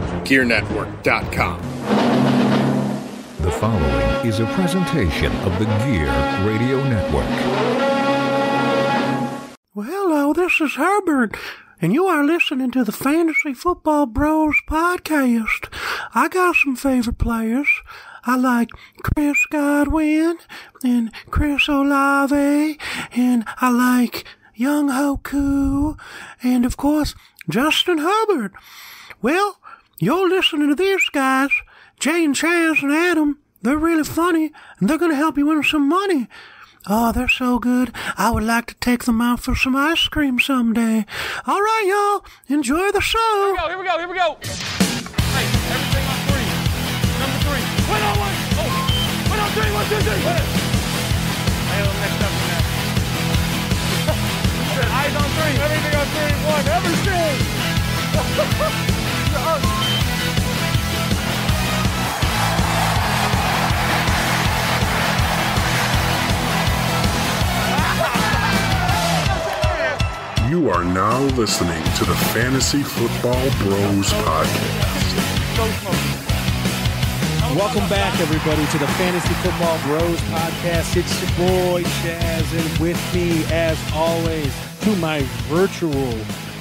GearNetwork.com. The following is a presentation of the Gear Radio Network. Well, hello, this is Herbert, and you are listening to the Fantasy Football Bros podcast. I got some favorite players. I like Chris Godwin and Chris Olave, and I like Young Hoku, and of course, Justin Hubbard. Well, you're listening to these guys, Jay and Chaz and Adam. They're really funny, and they're going to help you win some money. Oh, they're so good. I would like to take them out for some ice cream someday. All right, y'all. Enjoy the show. Here we go. Hey, everything on three. Number three. Wait on one. Oh, wait on three. 1, 2, 3. Hit it. I got a little mixed up in that. Eyes on three. Everything on three. 1. Everything. You are now listening to the Fantasy Football Bros podcast. Welcome back, everybody, to the Fantasy Football Bros podcast. It's your boy, Chaz, and with me, as always, to my virtual,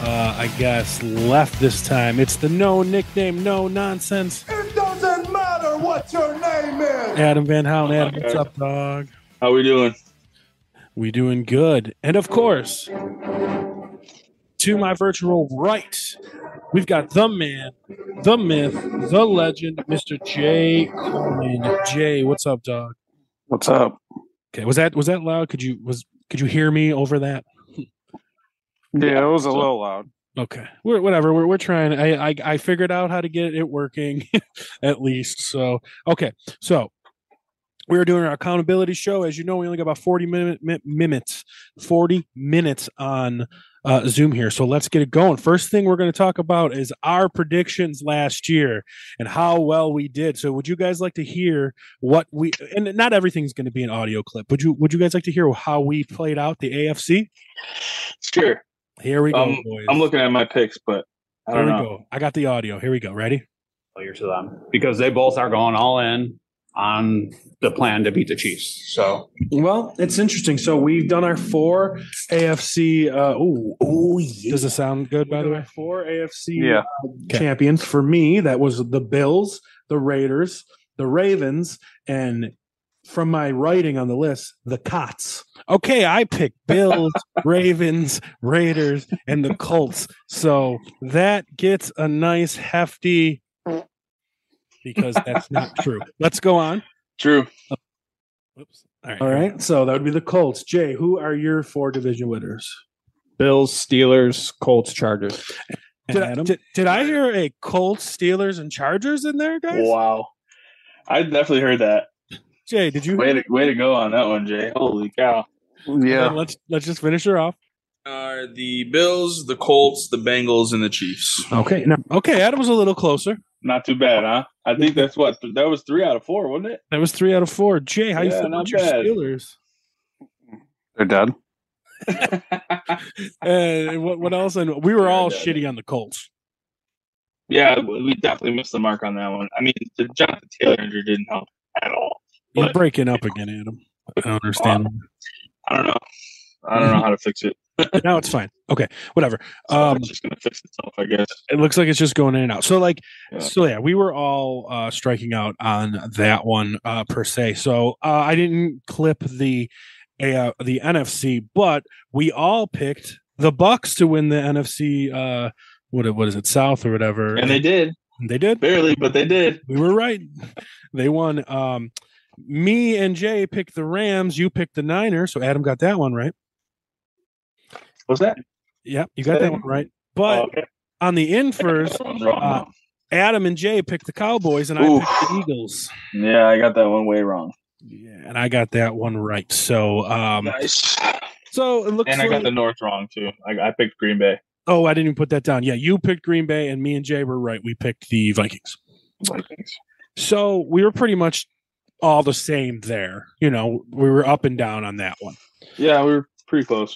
left this time, it's the no nickname, no nonsense. It doesn't matter what your name is. Adam Van Houten. Adam, what's up, dog? How we doing? We doing good. And, of course, to my virtual right, we've got the man, the myth, the legend, Mr. Jay Coleman. Jay, what's up, dog? What's up? Okay, was that loud? Could you hear me over that? Yeah, it was a little loud. Okay, we're trying. I figured out how to get it working, at least. So okay, so we're doing our accountability show. As you know, we only got about 40 minutes on Zoom here. So let's get it going. First thing we're going to talk about is our predictions last year and how well we did. So would you guys like to hear what we, and not everything's going to be an audio clip. Would you guys like to hear how we played out the AFC? Sure. Here we go, boys. I'm looking at my picks, but I don't know. Here we go. I got the audio. Here we go. Ready? To them because they both are going all in on the plan to beat the Chiefs. So, well, it's interesting. So we've done our 4 AFC. Yeah. Does it sound good? By the way, 4 AFC champions for me. That was the Bills, the Raiders, the Ravens, and from my writing on the list, the Cots. Okay, I picked Bills, Ravens, Raiders, and the Colts. So that gets a nice hefty. Because that's not true. Let's go on. True. Whoops. All right. So that would be the Colts. Jay, who are your 4 division winners? Bills, Steelers, Colts, Chargers. Did I hear a Colts, Steelers, and Chargers in there, guys? Wow. I definitely heard that. Jay, did you? Way to go on that one, Jay. Holy cow. Yeah. Let's just finish her off. The Bills, the Colts, the Bengals, and the Chiefs. Okay. Adam was a little closer. Not too bad, huh? I think that's that was 3 out of 4, wasn't it? That was 3 out of 4. Jay, how you feel about your Steelers? They're dead. What else? And we were all shitty on the Colts. Yeah, we definitely missed the mark on that one. I mean, the Jonathan Taylor injury didn't help at all. You're breaking up again, Adam. I don't understand. I don't know. I don't know how to fix it. No, it's fine. Okay, whatever. It's just gonna fix itself, I guess. It looks like it's just going in and out. So, we were all striking out on that one per se. So I didn't clip the NFC, but we all picked the Bucks to win the NFC. What is it, South or whatever? And they did. They did barely, but they did. We were right. They won. Me and Jay picked the Rams. You picked the Niners. So Adam got that one right. What's that? Yeah, you got that one right. But on the inverse, Adam and Jay picked the Cowboys, and I picked the Eagles. Yeah, I got that one way wrong. Yeah, and I got that one right. So, nice. So it looks. And I got the North wrong too. I picked Green Bay. Oh, I didn't even put that down. Yeah, you picked Green Bay, and me and Jay were right. We picked the Vikings. So we were pretty much all the same there. You know, we were up and down on that one. Yeah, we were pretty close.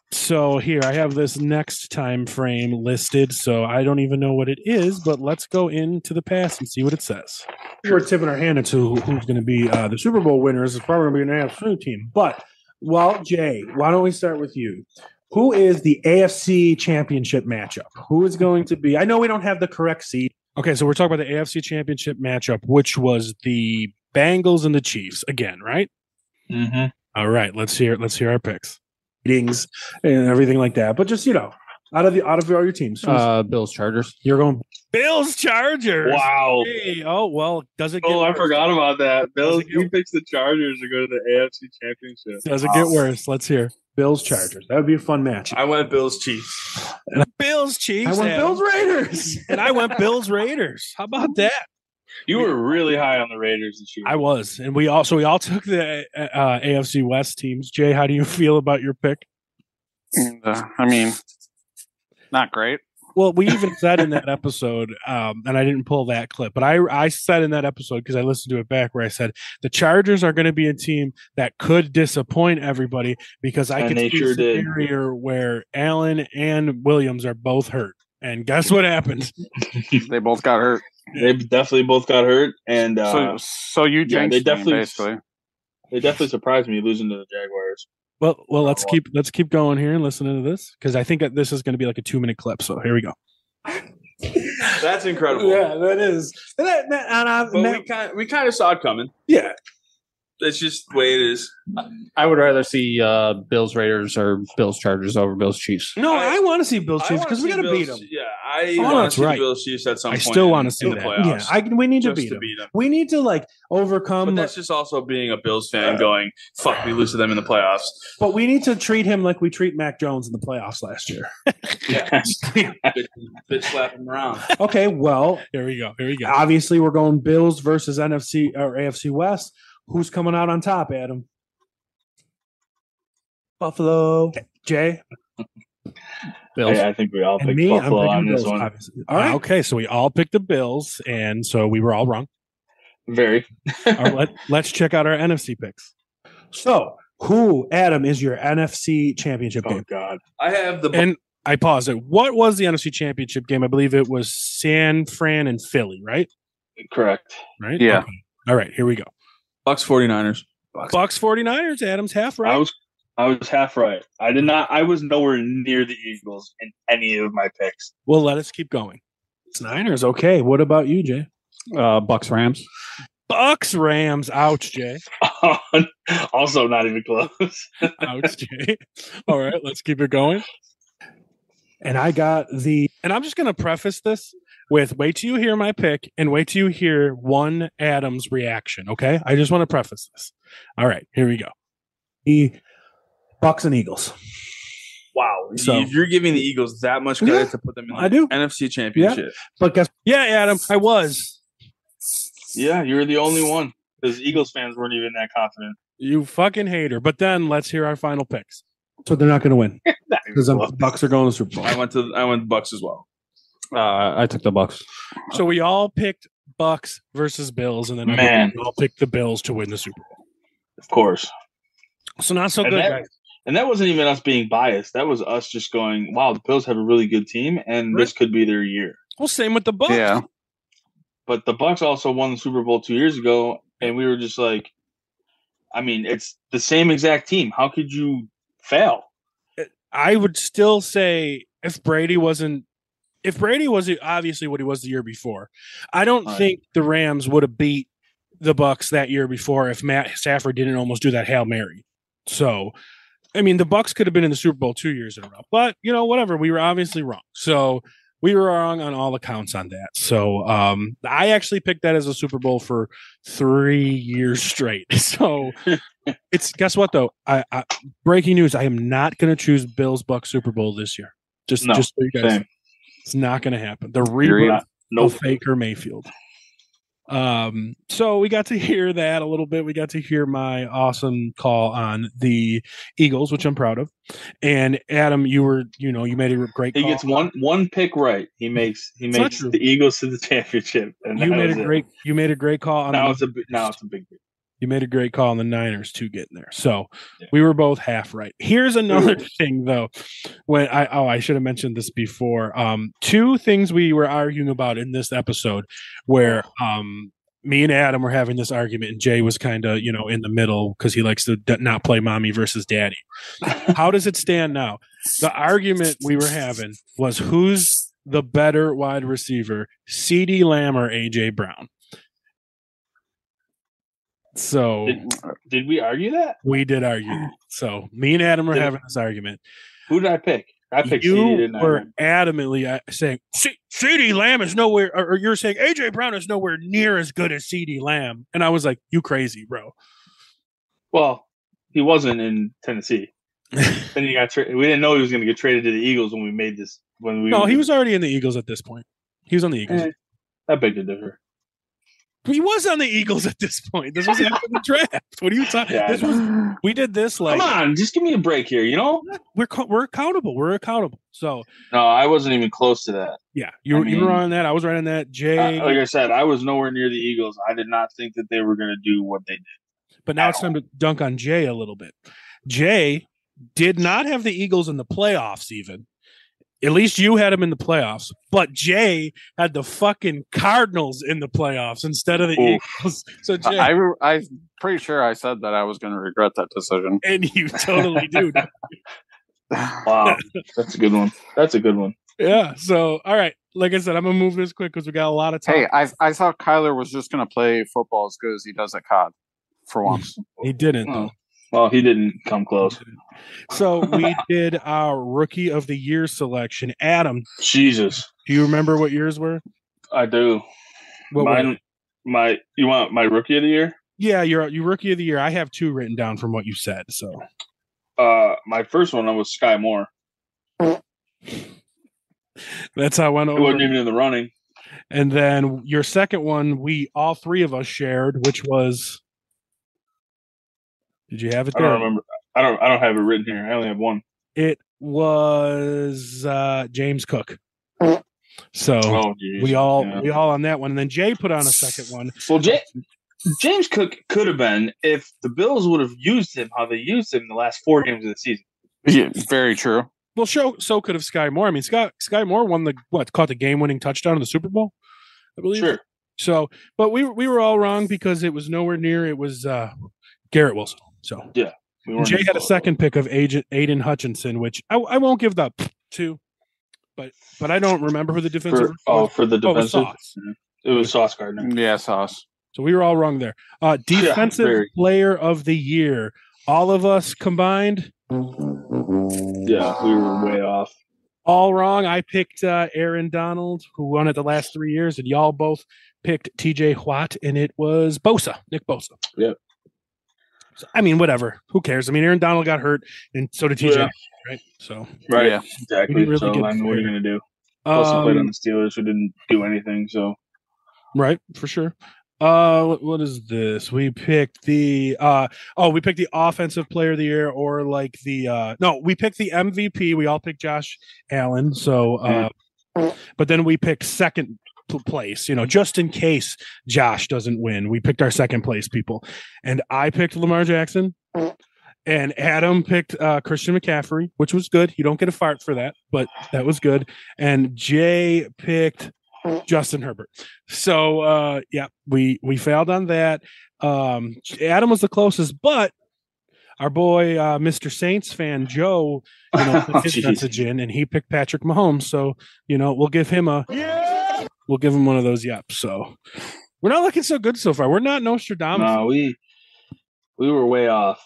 So here, I have this next time frame listed, so I don't even know what it is, but let's go into the past and see what it says. We're tipping our hand into who's going to be the Super Bowl winners. It's probably going to be an AFC team. But, well, Jay, why don't we start with you? Who is the AFC Championship matchup? Who is going to be? I know we don't have the correct seed. Okay, so we're talking about the AFC Championship matchup, which was the Bengals and the Chiefs again, right? Mm-hmm. All right, let's hear our picks. And everything like that, but just out of all your teams, Bills Chargers. You're going Bills Chargers. Wow. Hey, oh well, does it? I forgot about that. Bills. He picks the Chargers to go to the AFC Championship. Does it get worse? Let's hear Bills Chargers. That would be a fun match. I went Bills Chiefs. Bills Chiefs. I went Bills Raiders, and I went Bills Raiders. How about that? You were really high on the Raiders this year. I was, and we all took the AFC West teams. Jay, how do you feel about your pick? I mean, not great. Well, we even said in that episode, and I didn't pull that clip, but I said in that episode, because I listened to it back, where I said the Chargers are going to be a team that could disappoint everybody, because I could see a scenario where Allen and Williams are both hurt. And guess what happened? They both got hurt. They definitely both got hurt, and so you jinxed me, basically. They definitely surprised me losing to the Jaguars. Well, let's keep going here and listening to this, because I think that this is going to be like a 2-minute clip. So here we go. That's incredible. Yeah, that is. But we kind of saw it coming. Yeah. That's just the way it is. I would rather see Bills Raiders or Bills Chargers over Bills Chiefs. No, I want to see Bills Chiefs because we got to beat them. Yeah, I want to see the Bills Chiefs at some point. I still want to see the playoffs. Yeah, we need to beat them. We need to overcome. But that's just also being a Bills fan going, "Fuck, we lose to them in the playoffs." But we need to treat him like we treat Mac Jones in the playoffs last year. Yeah, bitch slap him around. Okay, well, here we go. Obviously, we're going Bills versus NFC or AFC West. Who's coming out on top, Adam? Buffalo. Jay? Bills. I think we all picked Buffalo on this one. Obviously. All right. Okay, so we all picked the Bills, and so we were all wrong. Very. All right, let's check out our NFC picks. So, who, Adam, is your NFC championship game? Oh, God. I have the... And I paused it. What was the NFC championship game? I believe it was San Fran and Philly, right? Correct. Right? Yeah. Okay. All right, here we go. Bucks 49ers. Bucks 49ers. Adam's half right. I was half right. I was nowhere near the Eagles in any of my picks. Well, let us keep going. It's Niners. Okay. What about you, Jay? Bucks Rams. Bucks Rams. Ouch, Jay. Also not even close. Ouch, Jay. All right, let's keep it going. And I got and I'm just going to preface this with wait till you hear my pick and wait till you hear one Adam's reaction, okay? I just want to preface this. All right, here we go. The Bucks and Eagles. Wow. So, if you're giving the Eagles that much credit to put them in the NFC Championship. Yeah. But guess Adam, I was. Yeah, you're the only one. Because Eagles fans weren't even that confident. You fucking hater. But then let's hear our final picks. So they're not going to win. Because the Bucks are going to the Super Bowl. I went Bucks as well. I took the Bucks. So we all picked Bucks versus Bills, and then we all picked the Bills to win the Super Bowl. Of course. So not so good, guys. And that wasn't even us being biased. That was us just going, wow, the Bills have a really good team, and this could be their year. Well, same with the Bucks. Yeah. But the Bucks also won the Super Bowl 2 years ago, and we were just like, I mean, it's the same exact team. How could you fail? I would still say if Brady was obviously what he was the year before, I don't think the Rams would have beat the Bucks that year before if Matt Stafford didn't almost do that Hail Mary. So, I mean, the Bucks could have been in the Super Bowl 2 years in a row, but whatever. We were obviously wrong. So we were wrong on all accounts on that. So I actually picked that as a Super Bowl for 3 years straight. So guess what though? I breaking news. I am not going to choose Bills Bucks Super Bowl this year. Just so you guys. Same. It's not going to happen. The reboot of Baker Mayfield. So we got to hear that a little bit. We got to hear my awesome call on the Eagles, which I'm proud of. And Adam, you made a great call. He gets one pick right. He makes the Eagles to the championship. And you made a great call on now it's a big deal. You made a great call on the Niners too getting there. So we were both half right. Here's another thing though. When I should have mentioned this before. Two things we were arguing about in this episode where me and Adam were having this argument and Jay was kind of, in the middle because he likes to not play mommy versus daddy. How does it stand now? The argument we were having was who's the better wide receiver, CeeDee Lamb or AJ Brown? So did we argue that? We did argue that. So me and Adam were having this argument. Who did I pick? I picked you CeeDee, didn't were I? adamantly saying CeeDee Lamb is nowhere, or you're saying AJ Brown is nowhere near as good as CeeDee Lamb, and I was like, "You crazy, bro?" Well, he wasn't in Tennessee. Then he got traded. We didn't know he was going to get traded to the Eagles when we made this. He was already in the Eagles at this point. He was on the Eagles. That beg to differ. He was on the Eagles at this point. This was after the draft. What are you talking? Yeah, we did this like. Come on, just give me a break here. We're accountable. We're accountable. So no, I wasn't even close to that. Yeah, you were on that. I was right on that. Jay, like I said, I was nowhere near the Eagles. I did not think that they were going to do what they did. But now it's time to dunk on Jay a little bit. Jay did not have the Eagles in the playoffs even. At least you had them in the playoffs. But Jay had the fucking Cardinals in the playoffs instead of the Eagles. So Jay, I'm pretty sure I said that I was going to regret that decision. And you totally do. Wow. That's a good one. Yeah. So, all right. Like I said, I'm going to move this quick because we got a lot of time. Hey, I thought Kyler was just going to play football as good as he does at COD for once. He didn't, though. Well, he didn't come close. So we did our Rookie of the Year selection. Adam. Jesus. Do you remember what yours were? I do. You want my Rookie of the Year? Yeah, your Rookie of the Year. I have two written down from what you said. So, my first one was Sky Moore. That's how I went over. He wasn't even in the running. And then your second one, all three of us shared, which was. Did you have it there? I don't remember. I don't have it written here. I only have one. It was James Cook. So we all on that one, and then Jay put on a second one. Well, James Cook could have been if the Bills would have used him how they used him in the last 4 games of the season. Yeah, very true. Well, so could have Sky Moore. I mean, Sky Moore won caught the game-winning touchdown in the Super Bowl, I believe. Sure. So, but we were all wrong because it was nowhere near. It was Garrett Wilson. So yeah, Jay had a second pick of Aiden Hutchinson, which I won't give that to, but I don't remember who the defensive. For the defensive, it was Sauce Gardner. Yeah, Sauce. So we were all wrong there. Defensive Player of the Year, all of us combined. Yeah, we were way off. All wrong. I picked Aaron Donald, who won it the last 3 years, and y'all both picked T.J. Watt, and it was Nick Bosa. Yep. So, I mean, whatever. Who cares? I mean, Aaron Donald got hurt, and so did TJ. Right? So yeah, exactly. Really so what are you going to do? Plus, he played on the Steelers, who didn't do anything. So right, for sure. What is this? We picked the offensive player of the year, or like we picked the MVP. We all picked Josh Allen. So, but then we picked second place, just in case Josh doesn't win. We picked our second place people, and I picked Lamar Jackson, and Adam picked Christian McCaffrey, which was good. You don't get a fart for that, but that was good. And Jay picked Justin Herbert. So we failed on that. Adam was the closest, but our boy Mr. Saints fan Joe put his message in, and he picked Patrick Mahomes. So we'll give him one of those yeps. So we're not looking so good so far. We're not Nostradamus. No, we were way off.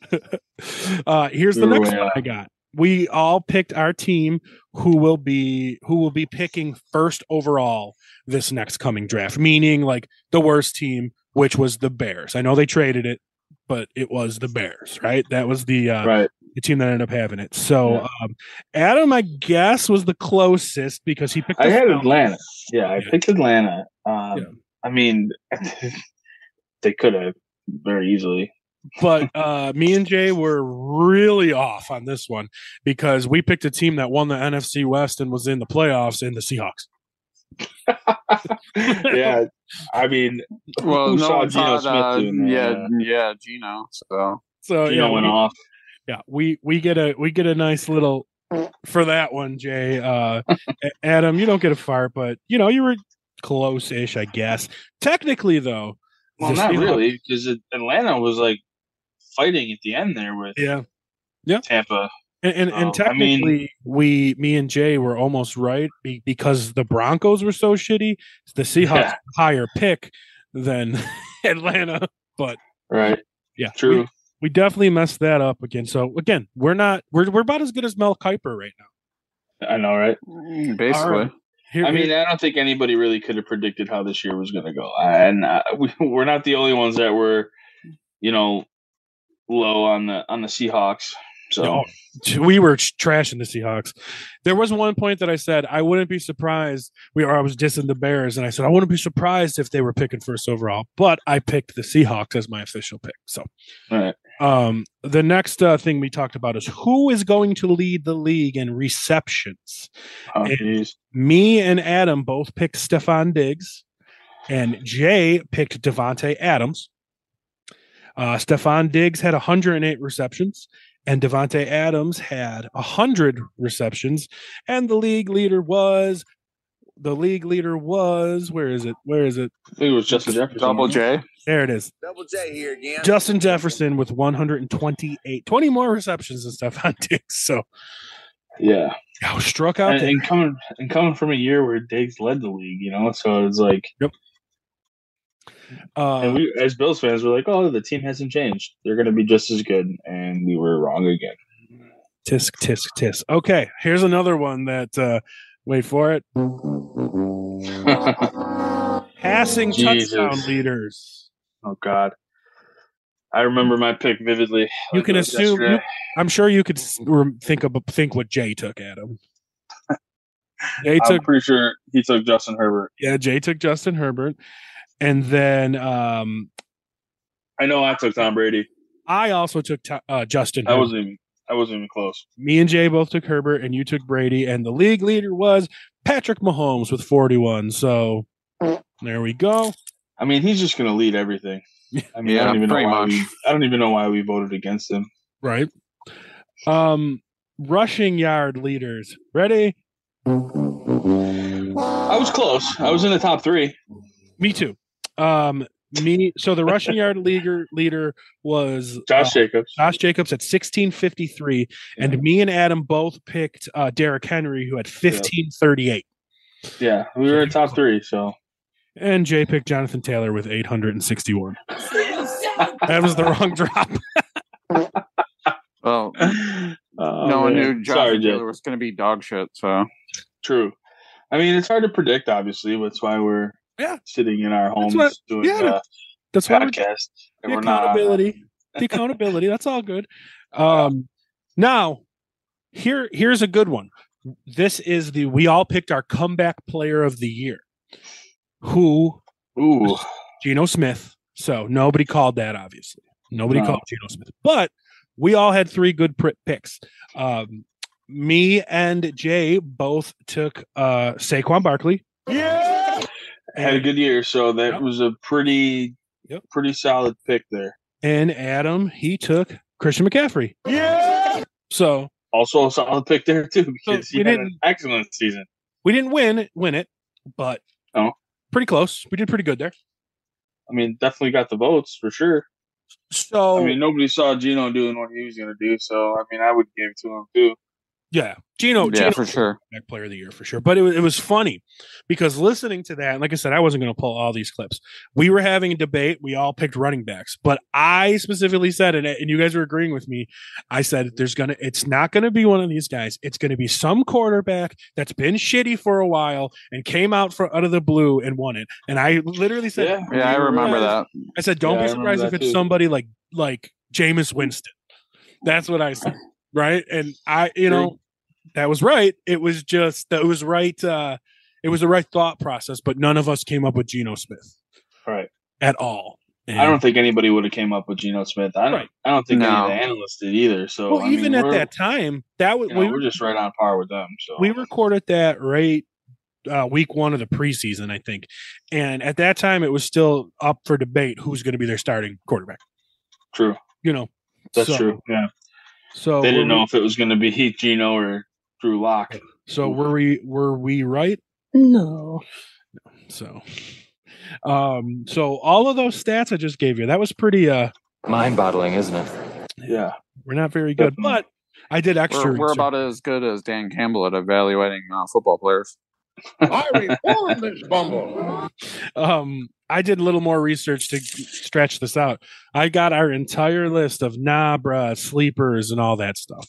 Here's the next one I got. We all picked our team who will be picking first overall this next coming draft, meaning like the worst team, which was the Bears. I know they traded it, but it was the Bears, right? That was the team that ended up having it. So Adam, I guess, was the closest because he picked. I had Atlanta. Yeah, I picked Atlanta. I mean, they could have very easily. But me and Jay were really off on this one because we picked a team that won the NFC West and was in the playoffs in the Seahawks. Yeah, I mean, Well, who no saw one Geno thought, Smith doing that? yeah, Geno. So Geno went off. Yeah, we get a nice little for that one, Jay. Adam, you don't get a fart, but you were close-ish, I guess. Technically, though, Well, not really, because Atlanta was like fighting at the end there with Tampa. And technically, me and Jay were almost right because the Broncos were so shitty. The Seahawks higher pick than Atlanta, but yeah, true. We definitely messed that up again. So again, we're about as good as Mel Kiper right now. I know, right? Basically. Right. I don't think anybody really could have predicted how this year was going to go, and we're not the only ones that were, low on the Seahawks. So no, we were trashing the Seahawks. There was one point that I said I wouldn't be surprised. I was dissing the Bears, and I said I wouldn't be surprised if they were picking first overall. But I picked the Seahawks as my official pick. So, all right. The next thing we talked about is who is going to lead the league in receptions. Me and Adam both picked Stephon Diggs, and Jay picked Devontae Adams. Stephon Diggs had 108 receptions. And Devontae Adams had 100 receptions, and the league leader was where is it? I think it was Justin Jefferson. Double J. There it is. Double J here again. Justin Jefferson with 128, 20 more receptions than Stephon Diggs. So yeah, struck out and coming from a year where Diggs led the league, so it's like yep. And we, as Bills fans, were like, "Oh, the team hasn't changed; they're going to be just as good," and we were wrong again. Tisk tisk tisk. Okay, here's another one that. Wait for it. Passing touchdown leaders. Oh God, I remember my pick vividly. You can assume. I'm sure you could think what Jay took, Adam. I'm pretty sure he took Justin Herbert. Yeah, Jay took Justin Herbert. And then I know I took Tom Brady. I also took Justin. I wasn't even close. Me and Jay both took Herbert, and you took Brady. And the league leader was Patrick Mahomes with 41. So there we go. I mean, he's just going to lead everything. I mean, I don't even know why we voted against him. Right. Rushing yard leaders. Ready? I was close. I was in the top 3. Me too. So the rushing yard leader was Josh Jacobs. Josh Jacobs at 1653, and me and Adam both picked Derrick Henry, who had 1538. Yeah, we were in top 3. So, and Jay picked Jonathan Taylor with 861. That was the wrong drop. Well, no one knew Jonathan Taylor was going to be dog shit. So true. I mean, it's hard to predict. Obviously, that's why we're. Sitting in our homes doing that's podcast. The accountability. The accountability. That's all good. Now, here's a good one. This is we all picked our comeback player of the year. Who? Ooh. Geno Smith. So nobody called that, obviously. Nobody called Geno Smith. But we all had 3 good picks. Me and Jay both took Saquon Barkley. Yeah. Had a good year, so that was a pretty solid pick there. And Adam, he took Christian McCaffrey. Yeah. So also a solid pick there too, because he had an excellent season. We didn't win it, but pretty close. We did pretty good there. I mean, definitely got the votes for sure. So I mean, nobody saw Geno doing what he was going to do, so I mean, I would give it to him too. Yeah, Geno for sure. Player of the year for sure. But it was funny because listening to that, like I said, I wasn't going to pull all these clips. We were having a debate. We all picked running backs, but I specifically said, and you guys were agreeing with me. I said it's not going to be one of these guys. It's going to be some quarterback that's been shitty for a while and came out of the blue and won it. And I literally said, "Yeah, I remember that." I said, "Don't be surprised if it's somebody like Jameis Winston." That's what I said. Right. And that was right. It was right. It was the right thought process, but none of us came up with Geno Smith. Right. At all. And I don't think anybody would have came up with Geno Smith. I don't think any of the analysts did either. So even at that time, we're just right on par with them. So we recorded that right week 1 of the preseason, I think. And at that time, it was still up for debate who's going to be their starting quarterback. True. That's true. Yeah. So they didn't know if it was going to be Heath Gino or Drew Lock. So were we right? No. So all of those stats I just gave you, that was pretty mind-boggling, isn't it? Yeah. We're not very good, but I did extra. We're about as good as Dan Campbell at evaluating football players. I reformed this bumble. I did a little more research to stretch this out. I got our entire list of nah, bruh, sleepers, and all that stuff.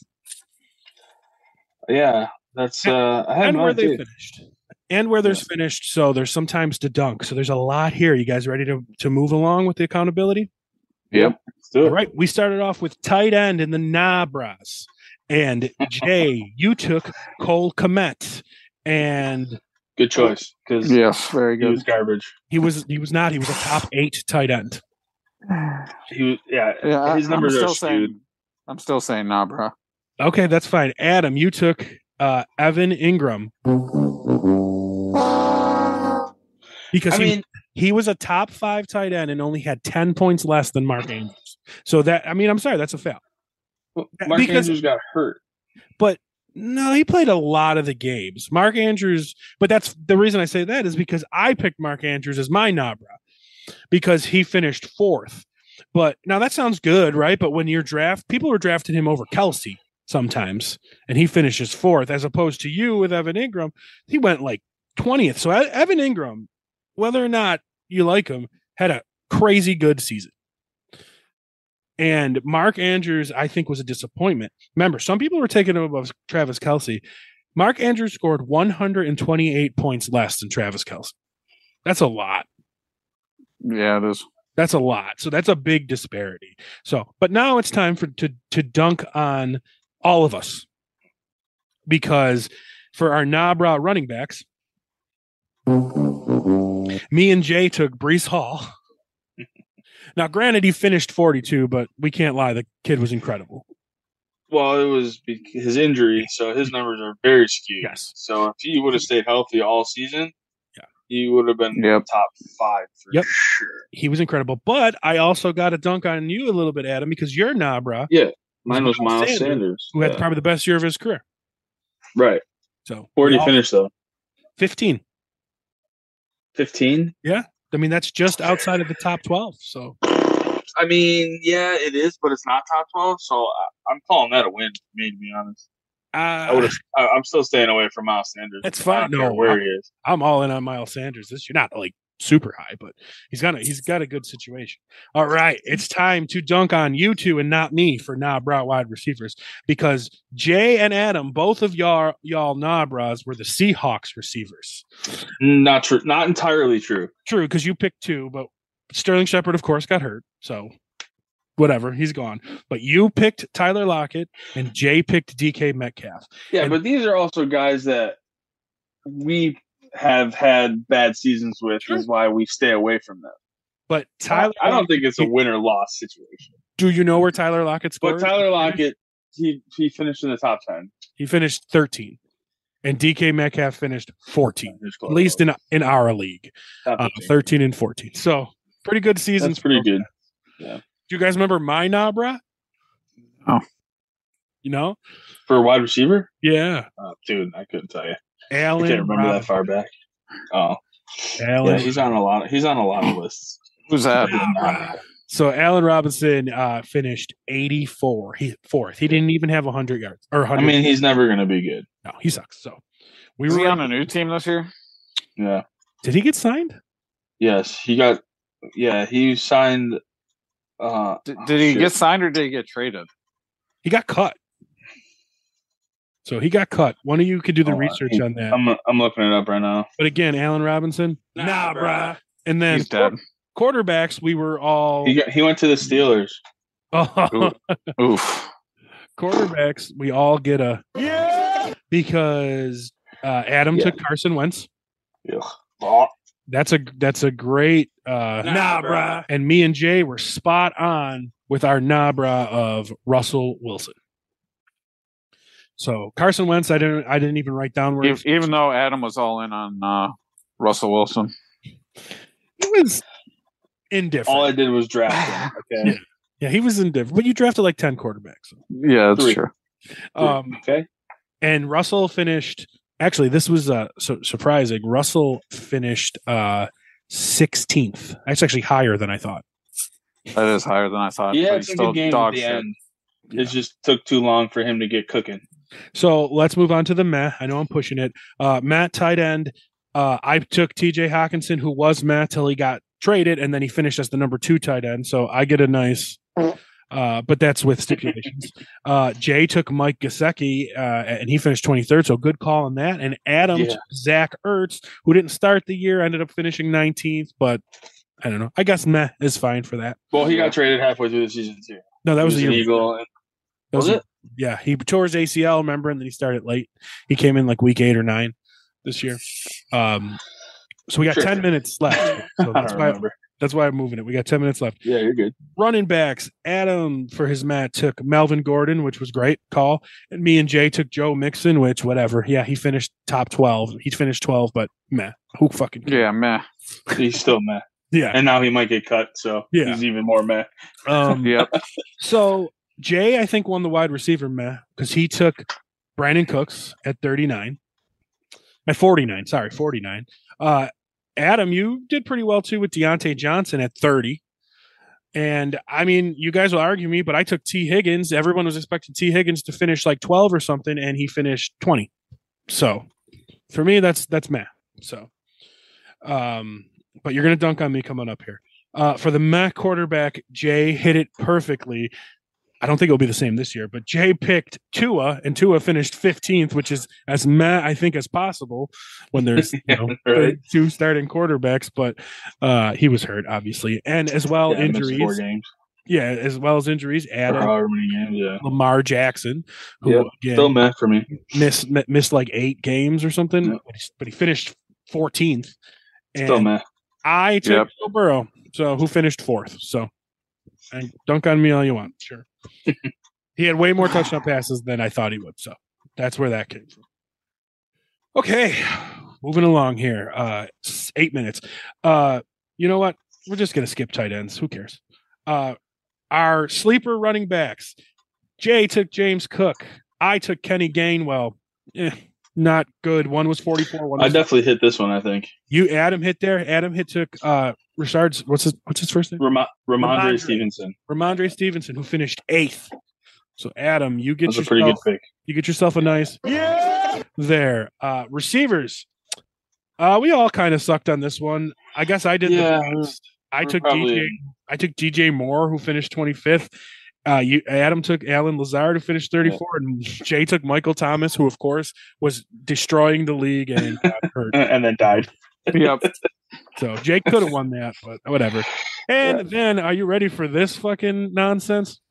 Yeah, that's and where they finished, and where there's finished. So there's sometimes to dunk. So there's a lot here. You guys ready to move along with the accountability? Yep. All right. We started off with tight end in the nah, brahs. And Jay, you took Cole Kmet, and good choice because yes, very good. He was garbage. He was not. He was a top 8 tight end. He was, his numbers are skewed. I'm still saying nah, brah. Okay, that's fine. Adam, you took Evan Ingram because he was a top 5 tight end and only had 10 points less than Mark Andrews. So I'm sorry, that's a fail. Mark Andrews got hurt. But no, he played a lot of the games. Mark Andrews, but that's the reason I say that is because I picked Mark Andrews as my nah, brah because he finished 4th. But now that sounds good, right? But when you're people were drafting him over Kelsey sometimes, and he finishes 4th, as opposed to you with Evan Ingram, he went like 20th. So Evan Ingram, whether or not you like him, had a crazy good season. And Mark Andrews, I think, was a disappointment. Remember, some people were taking him above Travis Kelce. Mark Andrews scored 128 points less than Travis Kelce. That's a lot. Yeah, it is. That's a lot. So that's a big disparity. But now it's time to dunk on all of us. Because for our nah, brah running backs, me and Jay took Breece Hall. Now, granted, he finished 42, but we can't lie. The kid was incredible. Well, it was his injury, so his numbers are very skewed. Yes. So if he would have stayed healthy all season, he would have been top 5 for sure. He was incredible. But I also got a dunk on you a little bit, Adam, because you're nah, brah. Yeah, mine was Miles Sanders. Who had probably the best year of his career. Right. So where did he finish, though? 15. 15? Yeah. I mean, that's just outside of the top 12. So, I mean, yeah, it is, but it's not top 12. So I'm calling that a win for me, to be honest. I'm still staying away from Miles Sanders. That's fine. No, where he is. I'm all in on Miles Sanders this year. Not like super high, but he's got a good situation. All right, it's time to dunk on you two and not me for nah, brah wide receivers, because Jay and Adam, both of y'all nah, brahs, were the Seahawks receivers. Not true. Not entirely true. True, because you picked 2, but Sterling Shepard, of course, got hurt. So whatever, he's gone. But you picked Tyler Lockett and Jay picked DK Metcalf. Yeah, but these are also guys that we have had bad seasons with, is why we stay away from them. But Tyler, I don't think it's a win or loss situation. Do you know where Tyler Lockett scored? But Tyler Lockett, he finished in the top 10. He finished 13. And DK Metcalf finished 14, at least in our league, 13 and 14. So pretty good seasons. That's pretty good. Yeah. Do you guys remember my nah, brah? Oh, you know, for a wide receiver? Yeah. Dude, I couldn't tell you. Allen I can't remember Robinson. that far back. Oh, Allen. Yeah, he's on a lot of lists. Who's that? So Allen Robinson finished 84. He 4th. He didn't even have 100 yards or 100. I mean, he's never going to be good. No, he sucks. So Is he on a new team this year? Yeah. Did he get signed? Yes, he got. Yeah, he signed. Did he get signed or did he get traded? He got cut. So he got cut. One of you could do the research on that. I'm looking it up right now. But again, Allen Robinson, nah, brah. And then He's dead. Quarterbacks, we were all. He went to the Steelers. Oh. Oof. Quarterbacks, we all get a because Adam took Carson Wentz. Yeah. That's a great nah, brah. And me and Jay were spot on with our nah, brah of Russell Wilson. So Carson Wentz, I didn't even write down where. Even though Adam was all in on Russell Wilson, he was indifferent. All I did was draft him. Okay. Yeah, he was indifferent. But you drafted like 10 quarterbacks. So. Yeah, that's true. Okay. And Russell finished. Actually, this was surprising. Russell finished 16th. That's actually higher than I thought. That is higher than I thought. Yeah, it's a good game at the end. It just took too long for him to get cooking. So let's move on to the meh. I know I'm pushing it. Matt, tight end. I took TJ Hawkinson, who was Matt till he got traded, and then he finished as the number 2 tight end. So I get a nice, but that's with stipulations. Jay took Mike Gesicki, and he finished 23rd. So good call on that. And Adam took Zach Ertz, who didn't start the year, ended up finishing 19th, but I don't know. I guess meh is fine for that. Well, he got traded halfway through the season too. No, that was an Eagle. Was it? Yeah, he tore his ACL, remember, and then he started late. He came in like week 8 or 9 this year. So we got 10 minutes left. So that's why I'm moving it. We got 10 minutes left. Yeah, you're good. Running backs. Adam, for his Matt, took Melvin Gordon, which was great call. And me and Jay took Joe Mixon, which whatever. Yeah, he finished top 12. He finished 12, but meh. Who fucking cares? Yeah, meh. He's still meh. Yeah. And now he might get cut, so he's even more meh. Yep. So Jay, I think, won the wide receiver meh because he took Brandon Cooks at 39. At 49, sorry, 49. Adam, you did pretty well too with Deontay Johnson at 30. And I mean, you guys will argue me, but I took T. Higgins. Everyone was expecting T. Higgins to finish like 12 or something, and he finished 20. So for me, that's meh. So, but you're going to dunk on me coming up here. For the Mac quarterback, Jay hit it perfectly. I don't think it'll be the same this year, but Jay picked Tua, and Tua finished 15th, which is as meh, I think, as possible when there's right. 2 starting quarterbacks. But he was hurt, obviously, and as well injuries. 4 games. Yeah, as well as injuries. Adam, however many games, Lamar Jackson, who again, still meh for me, missed like 8 games or something, but he finished 14th. Still meh. I took Joe Burrow, so who finished 4th. So, and dunk on me all you want, sure. He had way more touchdown passes than I thought he would, so that's where that came from. Okay, moving along here. 8 minutes. You know what? We're just gonna skip tight ends. Who cares? Our sleeper running backs. Jay took James Cook. I took Kenny Gainwell. Not good. One was 44. I definitely hit this one, I think. Adam hit there. Adam took Richard's what's his first name? Ramondre Stevenson. Ramondre Stevenson, who finished 8th. So Adam, you get a pretty good pick. You get yourself a nice there. Receivers. We all kind of sucked on this one. I guess I did the best. I took DJ Moore, who finished 25th. Adam took Alan Lazard, who finished 34, and Jay took Michael Thomas, who of course was destroying the league and got hurt and then died. Yep. So Jay could have won that, but whatever. And then, are you ready for this fucking nonsense?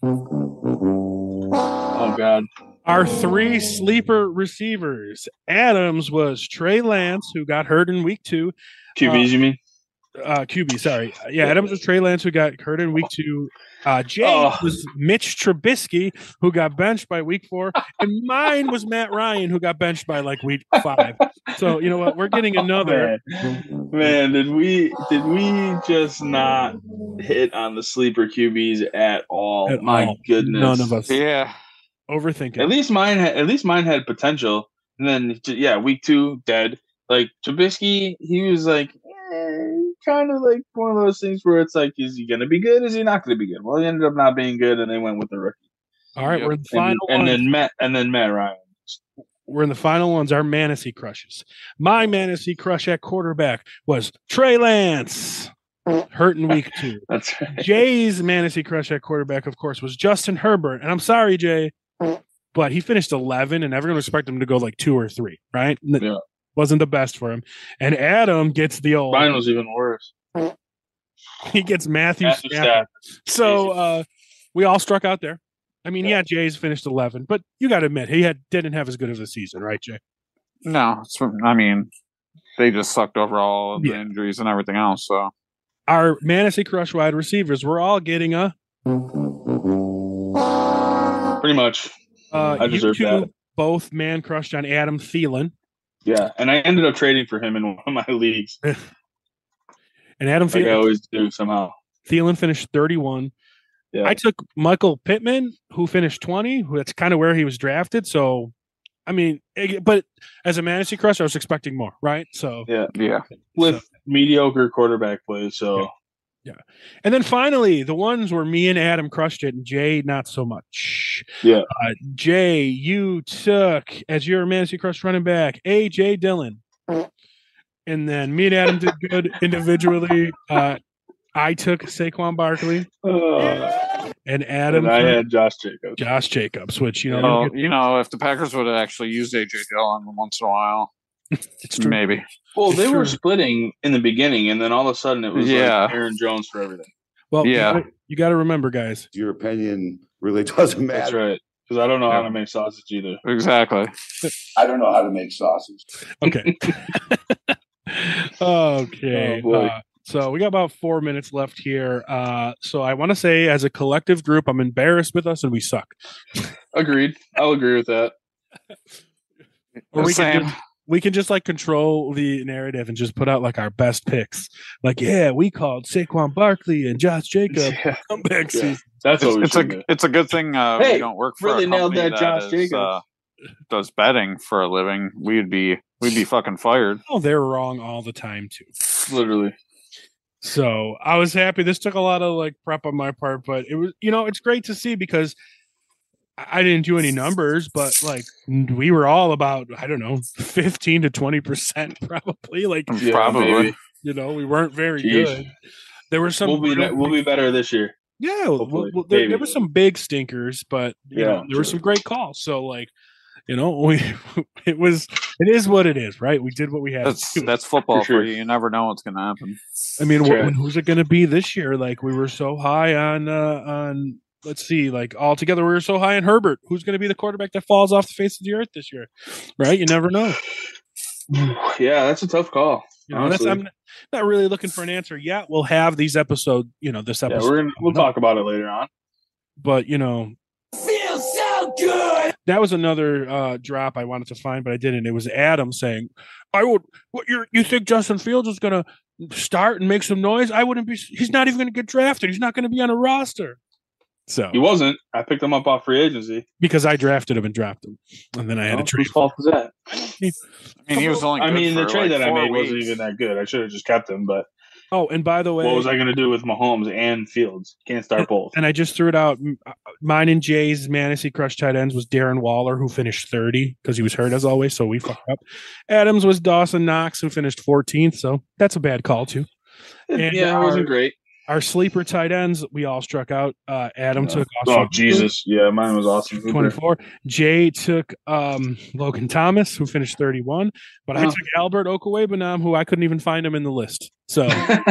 Oh God! Our 3 sleeper receivers. Adams was Trey Lance, who got hurt in week 2. QBs, you mean? QB, sorry. Yeah, Adams was Trey Lance, who got hurt in week 2. Jay was Mitch Trubisky, who got benched by week 4, and mine was Matt Ryan, who got benched by like week 5. So you know what? We're getting another. Man, did we just not hit on the sleeper QBs at all? My goodness, none of us. Yeah, overthinking. At least mine had potential, and then week 2 dead. Like Trubisky, he was like. Kind of like one of those things where it's like, is he going to be good? Is he not going to be good? Well, he ended up not being good, and they went with the rookie. All right, we're in the final and then Matt Ryan. We're in the final ones. Our Mantasy crushes. My Mantasy crush at quarterback was Trey Lance, hurt in week 2. That's right. Jay's Mantasy crush at quarterback, of course, was Justin Herbert, and I'm sorry, Jay, but he finished 11, and everyone expected him to go like 2 or 3, right? Yeah. Wasn't the best for him. And Adam gets the old. Mine was even worse. He gets Matthew Stafford. So we all struck out there. I mean, Jay's finished 11, but you got to admit, he didn't have as good of a season, right, Jay? No, I mean, they just sucked over all of the injuries and everything else. So our Mantasy Crush wide receivers, we're all getting a. Pretty much. I deserve that. both man crushed on Adam Thielen. Yeah, and I ended up trading for him in one of my leagues. And Adam like Thielen, I always do somehow. Thielen finished 31. Yeah. I took Michael Pittman, who finished 20. That's kind of where he was drafted. So, I mean, but as a Mantasy Crush, I was expecting more, right? So yeah, with mediocre quarterback play. So yeah. And then finally, the ones where me and Adam crushed it, and Jay not so much. Yeah, Jay, you took as your Mantasy Crush running back A.J. Dillon. And then me and Adam did good individually. I took Saquon Barkley, and Adam. And I had Josh Jacobs. Josh Jacobs, which if the Packers would have actually used AJ Dillon once in a while, it's true. Maybe. Well, they were splitting in the beginning, and then all of a sudden it was like Aaron Jones for everything. Well, you got to remember, guys. Your opinion really doesn't matter. That's right. Because I don't know how to make sausage either. Exactly. I don't know how to make sausage. Okay. Okay. So we got about 4 minutes left here. So I want to say, as a collective group, I'm embarrassed with us, and we suck. Agreed. I'll agree with that. Or we can just like control the narrative and just put out like our best picks. Like, we called Saquon Barkley and Josh Jacobs comeback season. That's what it's a good thing we don't work for really a nailed company that Josh Jacobs. Does betting for a living. We'd be fucking fired. Oh, they're wrong all the time too. Literally. So I was happy. This took a lot of like prep on my part, but it was, it's great to see because I didn't do any numbers, but like we were all about, I don't know, 15 to 20% probably. Like probably, we weren't very good. There were some. We'll be better this year. Yeah, there were some big stinkers, but there were some great calls. So like, it is what it is, right? We did what we had. That's football for you. You never know what's going to happen. I mean, who's it going to be this year? Like we were so high on. Let's see, like altogether, we were so high on Herbert. Who's going to be the quarterback that falls off the face of the earth this year? Right? You never know. Yeah, that's a tough call. I'm not really looking for an answer yet. We'll have these episodes. This episode. Yeah, we'll talk about it later on. But feels so good. That was another drop I wanted to find, but I didn't. It was Adam saying, "I would. What you think Justin Fields is going to start and make some noise? I wouldn't be. He's not even going to get drafted. He's not going to be on a roster." So he wasn't. I picked him up off free agency because I drafted him and dropped him, and then I had a trade. Whose fault was that? He was only. The trade that I made wasn't even that good. I should have just kept him, but. Oh, and by the way, what was I going to do with Mahomes and Fields? Can't start both. And I just threw it out. Mine and Jay's Mantasy Crush tight ends was Darren Waller, who finished 30 because he was hurt as always, so we fucked up. Adams was Dawson Knox, who finished 14th, so that's a bad call too. And it wasn't great. Our sleeper tight ends, we all struck out. Adam took Austin. Oh, Jesus. Yeah, mine was Austin. 24. Jay took Logan Thomas, who finished 31. But I took Albert Okwuegbunam, who I couldn't even find him in the list. So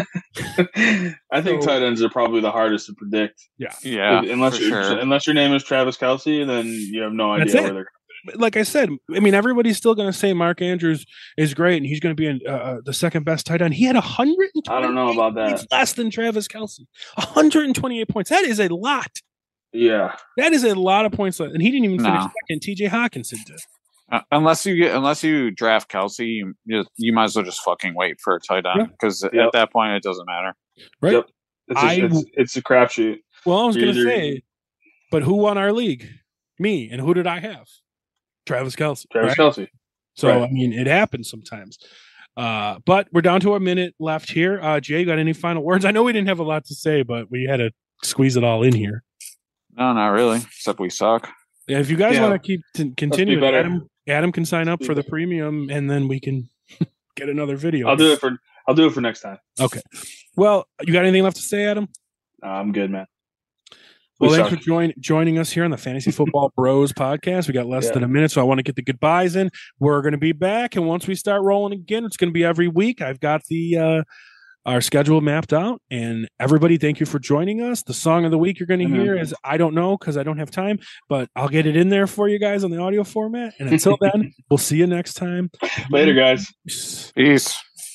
I think tight ends are probably the hardest to predict. Yeah. Unless your name is Travis Kelce, then you have no idea where they're. Like I said, I mean, everybody's still going to say Mark Andrews is great, and he's going to be the second best tight end. He had 128. I don't know about that. Less than Travis Kelce. 128 points. That is a lot. Yeah, that is a lot of points, and he didn't even finish second. T.J. Hawkinson did. Unless you draft Kelce, you might as well just fucking wait for a tight end because at that point it doesn't matter. Right? Yep. It's a crapshoot. Well, I was going to say, but who won our league? Me. And who did I have? Travis Kelce. Kelce. So, I mean, it happens sometimes. But we're down to a minute left here. Jay, got any final words? I know we didn't have a lot to say, but we had to squeeze it all in here. No, not really. Except we suck. Yeah, if you guys want to continue, Adam can sign up for the premium, and then we can get another video. I'll do it for next time. Okay. Well, you got anything left to say, Adam? I'm good, man. Well, thanks for joining us here on the Fantasy Football Bros podcast. We got less than a minute, so I want to get the goodbyes in. We're going to be back, and once we start rolling again, it's going to be every week. I've got our schedule mapped out, and everybody, thank you for joining us. The song of the week you're going to hear is I Don't Know because I don't have time, but I'll get it in there for you guys on the audio format. And until then, we'll see you next time. Later, guys. Peace.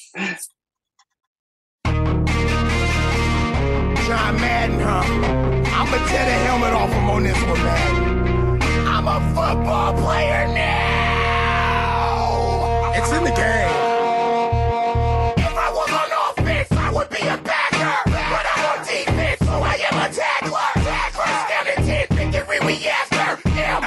John Madden, huh? I'ma tear the helmet off him on this one, man. I'm a fuck. football player now. It's in the game. If I was on offense, I would be a backer. But I'm on defense, so I am a tackler. First down and 10, victory we after.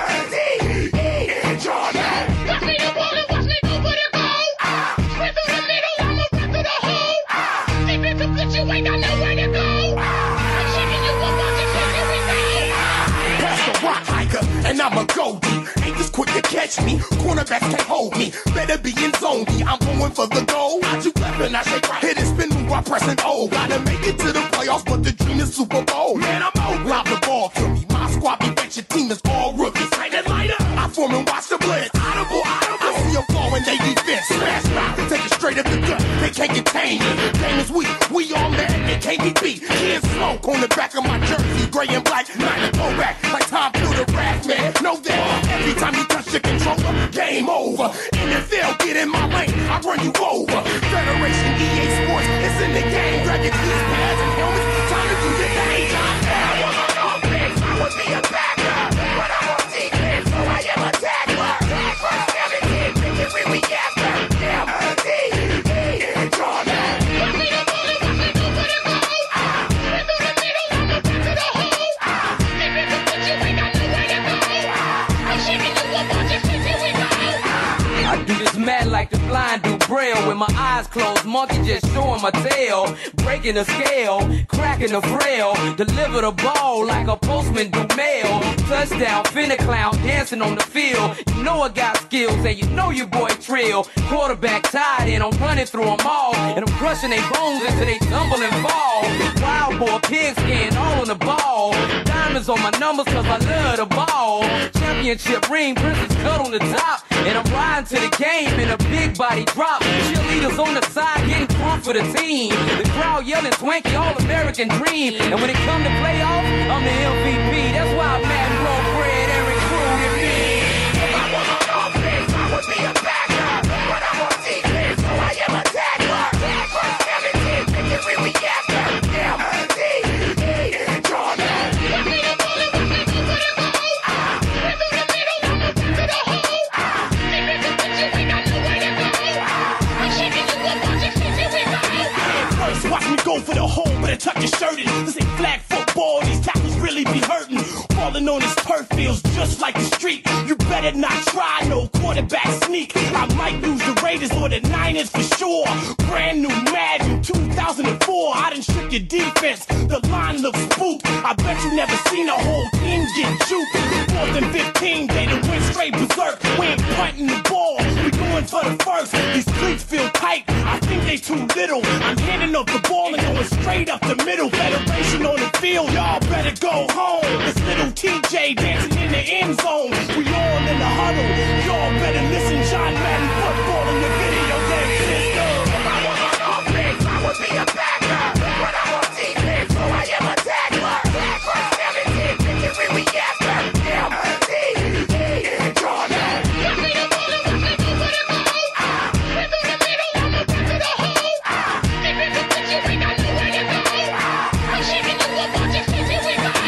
M-D-E, Jordan. Watch me the ball and watch me go for the goal. Sprint through the middle, I'ma run through the hole. Defensive blitz, you ain't got nowhere to go. I'm shaking you up, watch it, here we go. Pass the rock hiker, and I'ma go deep. Ain't this quick to catch me, cornerbacks can't hold me. Better be in zone D, I'm going for the goal. I do left and I shake right, hit and spin move while pressing O. Gotta make it to the playoffs, but the dream is Super Bowl. Man, I'm out, lob the ball to me. My squad be your team is all rookies. Light it up, I form and watch the blitz. Audible, I see them fall in they defense. Smash mouth, take it straight up the gut. They can't contain me. Game is weak, we all mad, they can't be beat. Kids smoke on the back of my jersey, gray and black. Night to go back, like Tom through the rack, man. Know that every time you touch the controller, game over. NFL, get in my lane, I run you over. Federation, EA Sports, it's in the game. Grab your keys, pads, and helmets. Time to do your thing. I was on offense, I would be a backer. But I'm on defense, so I am a tackler. First down and 10, victory we after. M-D-E, Jordan. Watch me the ball and watch me go for the goal. Sprint through the middle, I'ma run through the hole. Defensive blitz, you ain't got nowhere to go. I'm shaking you up, watch it, here we go. I do this mad like the blind do braille. With my eyes closed, monkey just showing my tail. Breaking the scale, cracking the frail. Deliver the ball like a postman do mail. Touchdown, finna clown, dancing on the field. You know I got skills and you know your boy Trill. Quarterback tied and I'm running through them all. And I'm crushing their bones until they tumble and fall. Wild boy, pigskin, all on the ball. Diamonds on my numbers cause I love the ball. Championship ring, princess cut on the top. And I'm riding to the game in a big body drop. Cheerleaders on the side getting crunk for the team. The crowd yelling Twanky, all-American dream. And when it come to playoffs, I'm the MVP. That's why Madden broke bread and recruited me. If I was on offense, I would be a backer. But I'm on defense, so I am a tackler. First down and 10, victory we after. M-D-E, Jordan. Watch me the ball and watch me go for the goal. Sprint through the middle, I'ma run through the hole. Defensive blitz, you ain't got nowhere to go. I'm shaking you up, watch it, here we go. First, watch me go for the hole, but I tuck your shirt in. This ain't flag football, these tackles really be hurting. Falling on this turf feels just like the street. You better not try no quarterback sneak. I might lose the Raiders or the Niners for sure. Brand new Madden 2004. I done shook your defense, the line looks spooked. I bet you never seen a whole team get juked. 4th and 15, they done went straight berserk. We ain't punting the ball, we going for the first. These cleats feel tight, I think they too little. I'm handing up the ball and going straight up the middle. Federation on the field, y'all better go home. This little TJ dancing in the end zone. We all in the huddle, y'all better listen. John Madden football in the video game system. If I was on offense, I would be a backer. But I'm on defense, so I am a tackler. First down and 10, victory we after. M-D-E, Jordan. Watch me the ball and watch me go for the goal. Sprint through the middle, I'ma run through the hole. Defensive blitz, you ain't got nowhere to go. I'm shaking you up, watch it, here we go.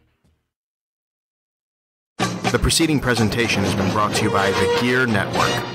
The preceding presentation has been brought to you by the Gear Network.